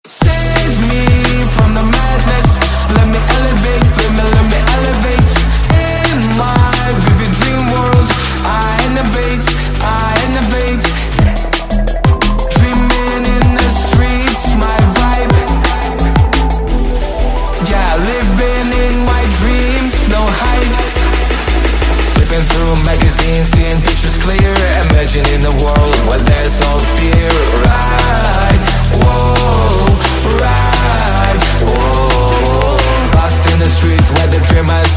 Save me from the madness. Let me elevate, let me elevate. In my vivid dream world, I innovate, I innovate. Dreaming in the streets, my vibe. Yeah, living in my dreams, no hype. Flipping through magazines, seeing pictures clear. Imagining a world where there's no fear. Right, whoa, right, whoa. Lost in the streets where the dreamers